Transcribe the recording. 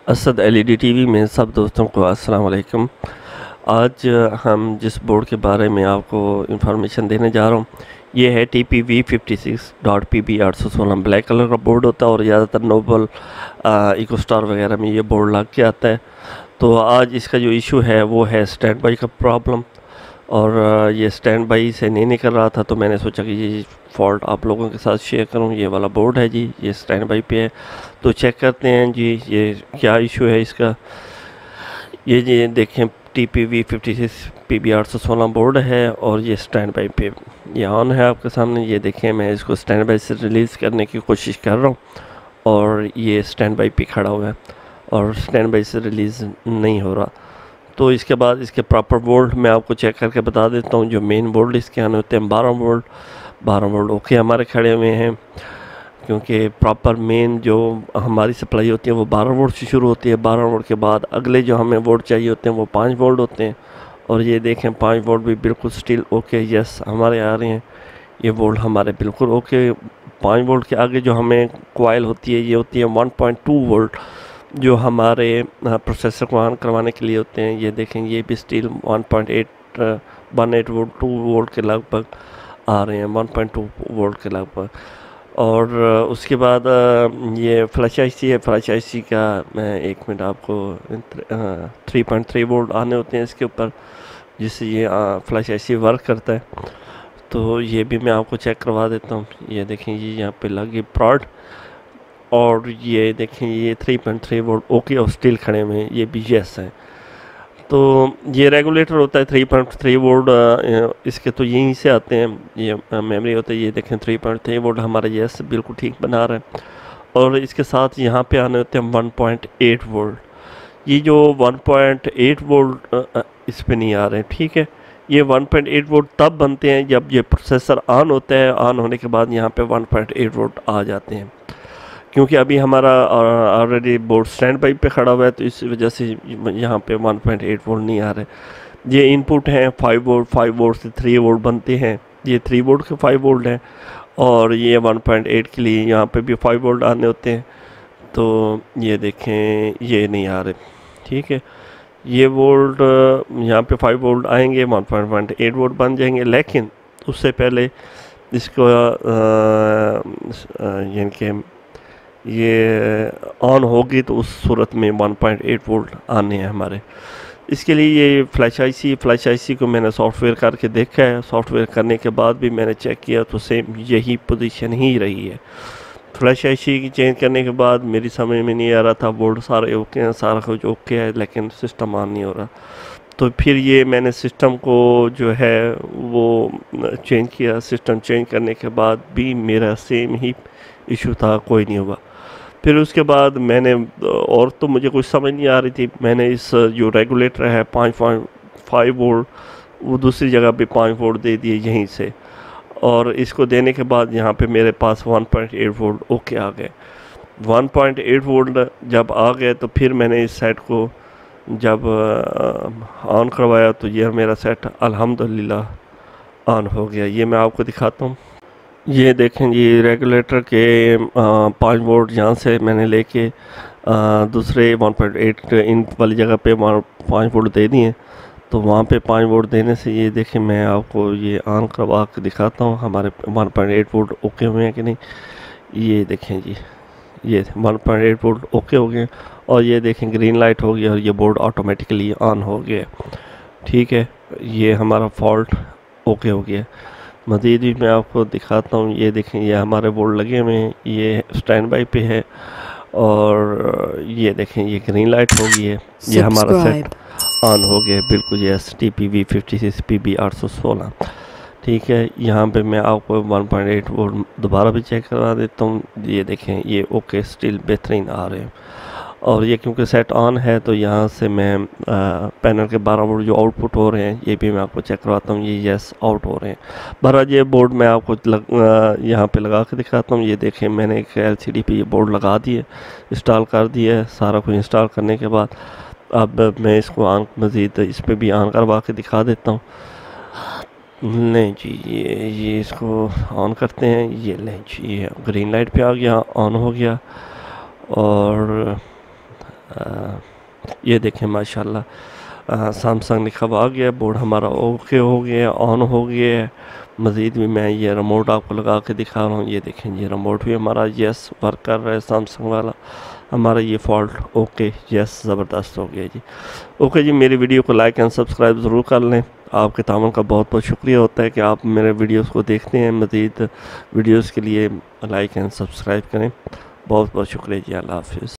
Asad LED TV में सब दोस्तों को अस्सलाम वालेकुम। आज हम जिस बोर्ड के बारे में आपको इंफॉर्मेशन देने जा रहा हूँ ये है TPV56.PB816। ब्लैक कलर का बोर्ड होता है और ज़्यादातर नोबल इको स्टार वगैरह में ये बोर्ड लग के आता है। तो आज इसका जो इशू है वो है स्टैंड बाई का प्रॉब्लम, और ये स्टैंड बाई से नहीं निकल रहा था, तो मैंने सोचा कि ये फॉल्ट आप लोगों के साथ शेयर करूं। ये वाला बोर्ड है जी, ये स्टैंड बाई पे है, तो चेक करते हैं जी ये क्या इशू है इसका। ये जी देखें TPV56PB816 बोर्ड है और ये स्टैंड बाई पे ये ऑन है आपके सामने। ये देखें मैं इसको स्टैंड बाई से रिलीज़ करने की कोशिश कर रहा हूँ और ये स्टैंड बाई पे खड़ा हुआ है और स्टैंड बाई से रिलीज़ नहीं हो रहा। तो इसके बाद इसके प्रॉपर वोल्ट मैं आपको चेक करके बता देता हूँ। जो मेन वोल्ट इसके आने होते हैं 12 वोल्ट ओके हमारे खड़े हुए हैं, क्योंकि प्रॉपर मेन जो हमारी सप्लाई होती है वो 12 वोल्ट से शुरू होती है। 12 वोल्ट के बाद अगले जो हमें वोल्ट चाहिए होते हैं वो 5 वोल्ट होते हैं। और ये देखें 5 वोल्ट भी बिल्कुल स्टिल ओके, यस हमारे आ रहे हैं ये वोल्ट हमारे बिल्कुल ओके। 5 वोल्ट के आगे जो हमें कॉइल होती है ये होती है 1.2 वोल्ट, जो हमारे प्रोसेसर को ऑन करवाने के लिए होते हैं। ये देखें ये भी स्टिल 1.18 वोल्ट 2 वोल्ट के लगभग आ रहे हैं, 1.2 वोल्ट के लगभग। और उसके बाद ये फ्लैश आईसी है। फ्लैश आईसी का मैं एक मिनट आपको 3.3 वोल्ट आने होते हैं इसके ऊपर, जिससे ये फ्लैश आईसी वर्क करता है। तो ये भी मैं आपको चेक करवा देता हूँ। ये देखें ये यहाँ पे लगी प्रॉड, और ये देखें ये 3.3 वोल्ट ओके और स्टिल खड़े हुए हैं, ये भी यस है। तो ये रेगुलेटर होता है 3.3 वोल्ट, इसके तो यहीं से आते हैं, ये मेमोरी होता है। ये देखें 3.3 वोल्ट हमारा यस बिल्कुल ठीक बना रहा है। और इसके साथ यहाँ पे आने होते हैं 1.8 वोल्ट। ये जो 1.8 वोल्ट इस पर नहीं आ रहे हैं, ठीक है। ये 1.8 वोल्ट तब बनते हैं जब ये प्रोसेसर ऑन होता है, ऑन होने के बाद यहाँ पे 1.8 वोल्ट आ जाते हैं। क्योंकि अभी हमारा ऑलरेडी बोर्ड स्टैंड बाई पे खड़ा हुआ है, तो इस वजह से यहाँ पे 1.8 वोल्ट नहीं आ रहे। ये इनपुट हैं 5 वोल्ट, 5 वोल्ट से 3 वोल्ट बनते हैं। ये 3 वोल्ट के 5 वोल्ट हैं, और ये 1.8 के लिए यहाँ पे भी 5 वोल्ट आने होते हैं। तो ये देखें ये नहीं आ रहे, ठीक है। ये वोल्ट यहाँ पे 5 वोल्ट आएंगे, 1.8 वोल्ट बन जाएंगे। लेकिन उससे पहले इसको यानी कि ये ऑन होगी तो उस सूरत में 1.8 वोल्ट आने हैं हमारे। इसके लिए ये फ्लैश आईसी को मैंने सॉफ्टवेयर करके देखा है। सॉफ्टवेयर करने के बाद भी मैंने चेक किया तो सेम यही पोजीशन ही रही है। फ्लैश आईसी की चेंज करने के बाद मेरी समझ में नहीं आ रहा था, वोल्ट सारे ओके हैं, सारा कुछ ओके है, लेकिन सिस्टम ऑन नहीं हो रहा। तो फिर ये मैंने सिस्टम को जो है वो चेंज किया। सिस्टम चेंज करने के बाद भी मेरा सेम ही इशू था, कोई नहीं हुआ। फिर उसके बाद मैंने और तो मुझे कुछ समझ नहीं आ रही थी, मैंने इस जो रेगुलेटर है 5.5 वोल्ट वो दूसरी जगह पे 5 वोल्ट दे दिए यहीं से, और इसको देने के बाद यहाँ पे मेरे पास 1.8 वोल्ट ओके आ गए। 1.8 वोल्ट जब आ गए तो फिर मैंने इस सेट को जब ऑन करवाया तो ये मेरा सेट अल्हम्दुलिल्लाह ऑन हो गया। ये मैं आपको दिखाता हूँ। ये देखें जी रेगुलेटर के 5 वोल्ट यहाँ से मैंने लेके दूसरे 1.8 इन वाली जगह पे 5 वोल्ट दे दिए। तो वहाँ पे 5 वोल्ट देने से ये देखें मैं आपको ये ऑन करवा के दिखाता हूँ हमारे 1.8 वोल्ट ओके हुए हैं कि नहीं। ये देखें जी ये 1.8 वोल्ट ओके हो गए, और ये देखें ग्रीन लाइट हो गया और ये बोर्ड ऑटोमेटिकली ऑन हो गया, ठीक है। ये हमारा फॉल्ट ओके हो गया। मज़ीद भी मैं आपको दिखाता हूँ। ये देखें ये हमारे बोर्ड लगे हुए हैं, ये स्टैंड बाई पे है, और ये देखें ये ग्रीन लाइट हो गई है, ये हमारा सेट ऑन हो गया बिल्कुल। यस TPV56PB816, ठीक है। यहाँ पे मैं आपको 1.8 वोल्ट दोबारा भी चेक करवा देता हूँ। ये देखें ये ओके स्टिल बेहतरीन आ रहे हैं, और ये क्योंकि सेट ऑन है तो यहाँ से मैं पैनल के 12 वोल्ट जो आउटपुट हो रहे हैं ये भी मैं आपको चेक करवाता हूँ। ये यस आउट हो रहे हैं। बहरहाल ये बोर्ड मैं आपको यहाँ पे लगा के दिखाता हूँ। ये देखें मैंने एक LCD पे ये बोर्ड लगा दिए, इंस्टॉल कर दिया है। सारा कुछ इंस्टॉल करने के बाद अब मैं इसको ऑन मज़ीद इस पर भी ऑन करवा के दिखा देता हूँ। नहीं जी ये इसको ऑन करते हैं। ये नहीं जी ये ग्रीन लाइट पे आ गया, ऑन हो गया, और ये देखें माशाल्लाह सैमसंग लिखा हुआ आ गया, बोर्ड हमारा ओके हो गया, ऑन हो गया है। मज़ीद भी मैं ये रिमोट आपको लगा के दिखा रहा हूँ। ये देखें ये रिमोट भी हमारा यस वर्क कर रहा है सैमसंग वाला। हमारा ये फॉल्ट ओके यस ज़बरदस्त हो गया जी। ओके जी, मेरी वीडियो को लाइक एंड सब्सक्राइब ज़रूर कर लें। आपके तामन का बहुत बहुत शुक्रिया होता है कि आप मेरे वीडियोस को देखते हैं। मज़ीद वीडियोस के लिए लाइक एंड सब्सक्राइब करें। बहुत बहुत शुक्रिया जी। अल्लाह हाफ़िज़।